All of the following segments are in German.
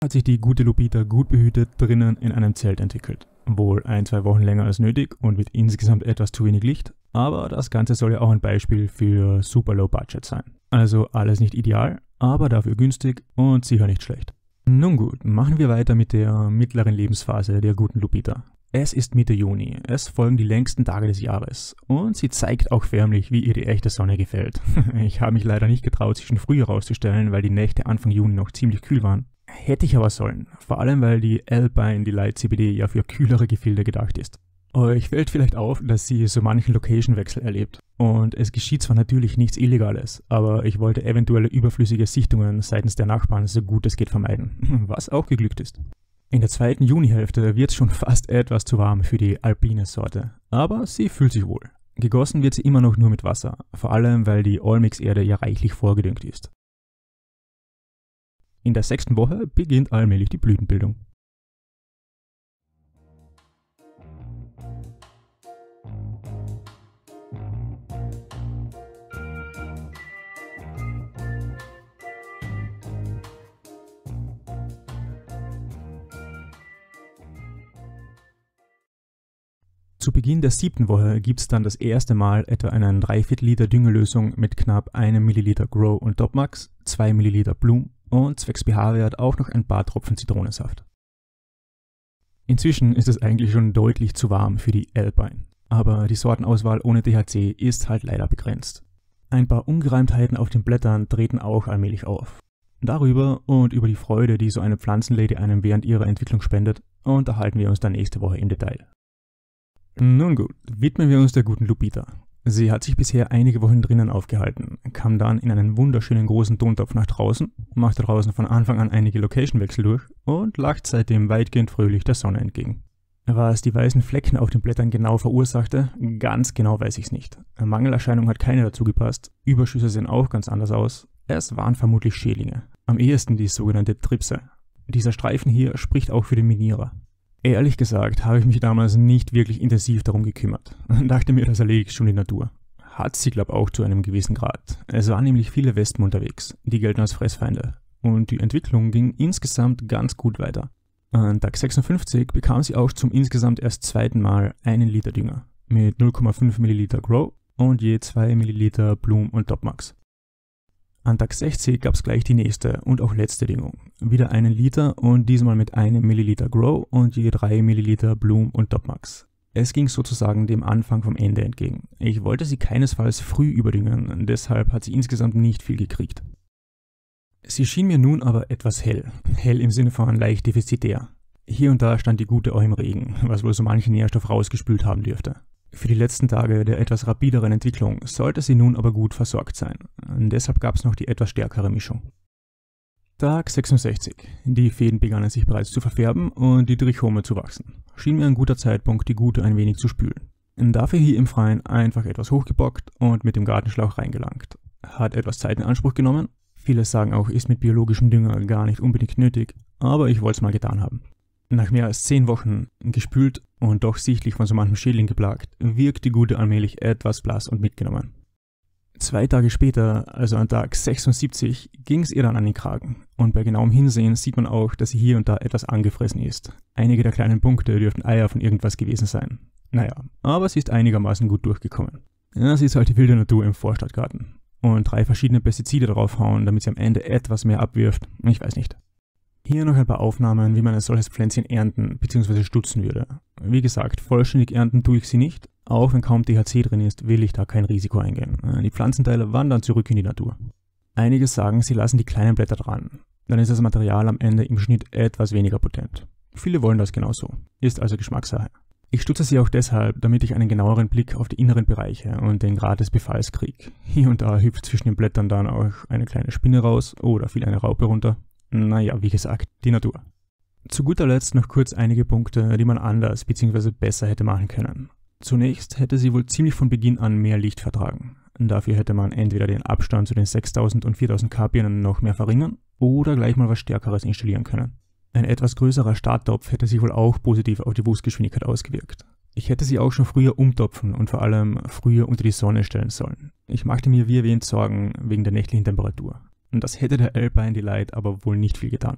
hat sich die gute Lupita gut behütet drinnen in einem Zelt entwickelt. Wohl 1-2 Wochen länger als nötig und mit insgesamt etwas zu wenig Licht, aber das Ganze soll ja auch ein Beispiel für super low budget sein. Also alles nicht ideal, aber dafür günstig und sicher nicht schlecht. Nun gut, machen wir weiter mit der mittleren Lebensphase der guten Lupita. Es ist Mitte Juni, es folgen die längsten Tage des Jahres und sie zeigt auch förmlich, wie ihr die echte Sonne gefällt. Ich habe mich leider nicht getraut, sie schon früher rauszustellen, weil die Nächte Anfang Juni noch ziemlich kühl waren. Hätte ich aber sollen, vor allem weil die Alpine Delight CBD ja für kühlere Gefilde gedacht ist. Euch fällt vielleicht auf, dass sie so manchen Location-Wechsel erlebt. Und es geschieht zwar natürlich nichts Illegales, aber ich wollte eventuelle überflüssige Sichtungen seitens der Nachbarn so gut es geht vermeiden, was auch geglückt ist. In der zweiten Junihälfte wird es schon fast etwas zu warm für die alpine Sorte, aber sie fühlt sich wohl. Gegossen wird sie immer noch nur mit Wasser, vor allem weil die Allmix-Erde ja reichlich vorgedüngt ist. In der 6. Woche beginnt allmählich die Blütenbildung. Zu Beginn der 7. Woche gibt es dann das erste Mal etwa einen 3/4 Liter Düngelösung mit knapp 1 Milliliter Grow und Topmax, 2 Milliliter Bloom und zwecks pH-Wert auch noch ein paar Tropfen Zitronensaft. Inzwischen ist es eigentlich schon deutlich zu warm für die Alpine, aber die Sortenauswahl ohne THC ist halt leider begrenzt. Ein paar Ungereimtheiten auf den Blättern treten auch allmählich auf. Darüber und über die Freude, die so eine Pflanzenlady einem während ihrer Entwicklung spendet, unterhalten wir uns dann nächste Woche im Detail. Nun gut, widmen wir uns der guten Lupita. Sie hat sich bisher einige Wochen drinnen aufgehalten, kam dann in einen wunderschönen großen Tontopf nach draußen, machte draußen von Anfang an einige Location-Wechsel durch und lacht seitdem weitgehend fröhlich der Sonne entgegen. Was die weißen Flecken auf den Blättern genau verursachte, ganz genau weiß ich's nicht. Mangelerscheinung hat keine dazu gepasst, Überschüsse sehen auch ganz anders aus. Es waren vermutlich Schädlinge, am ehesten die sogenannte Tripse. Dieser Streifen hier spricht auch für den Minierer. Ehrlich gesagt habe ich mich damals nicht wirklich intensiv darum gekümmert. Dachte mir, das erledigt schon die Natur. Hat sie, glaube ich, auch zu einem gewissen Grad. Es waren nämlich viele Wespen unterwegs, die gelten als Fressfeinde. Und die Entwicklung ging insgesamt ganz gut weiter. An Tag 56 bekam sie auch zum insgesamt erst zweiten Mal 1 Liter Dünger mit 0,5 Milliliter Grow und je 2 Milliliter Bloom und Topmax. An Tag 60 gab es gleich die nächste und auch letzte Düngung. Wieder 1 Liter und diesmal mit 1 Milliliter Grow und je 3 Milliliter Bloom und Topmax. Es ging sozusagen dem Anfang vom Ende entgegen. Ich wollte sie keinesfalls früh überdüngen, deshalb hat sie insgesamt nicht viel gekriegt. Sie schien mir nun aber etwas hell. Hell im Sinne von leicht defizitär. Hier und da stand die gute auch im Regen, was wohl so manchen Nährstoff rausgespült haben dürfte. Für die letzten Tage der etwas rapideren Entwicklung sollte sie nun aber gut versorgt sein. Deshalb gab es noch die etwas stärkere Mischung. Tag 66. Die Fäden begannen sich bereits zu verfärben und die Trichome zu wachsen. Schien mir ein guter Zeitpunkt, die Gute ein wenig zu spülen. Dafür hier im Freien einfach etwas hochgebockt und mit dem Gartenschlauch reingelangt. Hat etwas Zeit in Anspruch genommen. Viele sagen auch, ist mit biologischem Dünger gar nicht unbedingt nötig, aber ich wollte es mal getan haben. Nach mehr als 10 Wochen, gespült und doch sichtlich von so manchem Schädling geplagt, wirkt die Gute allmählich etwas blass und mitgenommen. 2 Tage später, also an Tag 76, ging es ihr dann an den Kragen. Und bei genauem Hinsehen sieht man auch, dass sie hier und da etwas angefressen ist. Einige der kleinen Punkte dürften Eier von irgendwas gewesen sein. Naja, aber sie ist einigermaßen gut durchgekommen. Ja, sie ist halt die wilde Natur im Vorstadtgarten. Und 3 verschiedene Pestizide draufhauen, damit sie am Ende etwas mehr abwirft, ich weiß nicht. Hier noch ein paar Aufnahmen, wie man ein solches Pflänzchen ernten bzw. stutzen würde. Wie gesagt, vollständig ernten tue ich sie nicht. Auch wenn kaum THC drin ist, will ich da kein Risiko eingehen. Die Pflanzenteile wandern zurück in die Natur. Einige sagen, sie lassen die kleinen Blätter dran. Dann ist das Material am Ende im Schnitt etwas weniger potent. Viele wollen das genauso. Ist also Geschmackssache. Ich stutze sie auch deshalb, damit ich einen genaueren Blick auf die inneren Bereiche und den Grad des Befalls kriege. Hier und da hüpft zwischen den Blättern dann auch eine kleine Spinne raus oder fiel eine Raupe runter. Naja, wie gesagt, die Natur. Zu guter Letzt noch kurz einige Punkte, die man anders bzw. besser hätte machen können. Zunächst hätte sie wohl ziemlich von Beginn an mehr Licht vertragen. Dafür hätte man entweder den Abstand zu den 6000 und 4000 K-Birnen noch mehr verringern oder gleich mal was Stärkeres installieren können. Ein etwas größerer Starttopf hätte sich wohl auch positiv auf die Wurfsgeschwindigkeit ausgewirkt. Ich hätte sie auch schon früher umtopfen und vor allem früher unter die Sonne stellen sollen. Ich machte mir wie erwähnt Sorgen wegen der nächtlichen Temperatur. Und das hätte der Alpine Delight aber wohl nicht viel getan.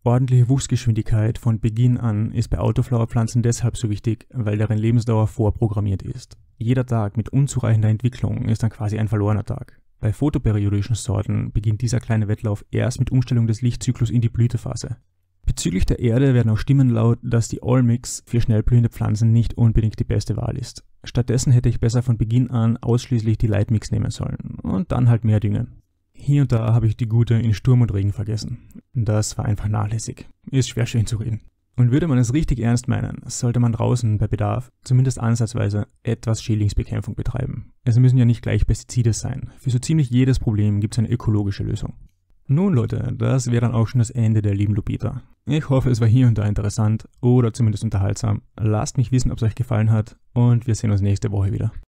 Ordentliche Wuchsgeschwindigkeit von Beginn an ist bei Autoflowerpflanzen deshalb so wichtig, weil deren Lebensdauer vorprogrammiert ist. Jeder Tag mit unzureichender Entwicklung ist dann quasi ein verlorener Tag. Bei photoperiodischen Sorten beginnt dieser kleine Wettlauf erst mit Umstellung des Lichtzyklus in die Blütephase. Bezüglich der Erde werden auch Stimmen laut, dass die All-Mix für schnell blühende Pflanzen nicht unbedingt die beste Wahl ist. Stattdessen hätte ich besser von Beginn an ausschließlich die Light-Mix nehmen sollen und dann halt mehr düngen. Hier und da habe ich die gute in Sturm und Regen vergessen. Das war einfach nachlässig. Ist schwer schön zu reden. Und würde man es richtig ernst meinen, sollte man draußen bei Bedarf, zumindest ansatzweise, etwas Schädlingsbekämpfung betreiben. Es müssen ja nicht gleich Pestizide sein. Für so ziemlich jedes Problem gibt es eine ökologische Lösung. Nun Leute, das wäre dann auch schon das Ende der lieben Lupita. Ich hoffe, es war hier und da interessant oder zumindest unterhaltsam. Lasst mich wissen, ob es euch gefallen hat und wir sehen uns nächste Woche wieder.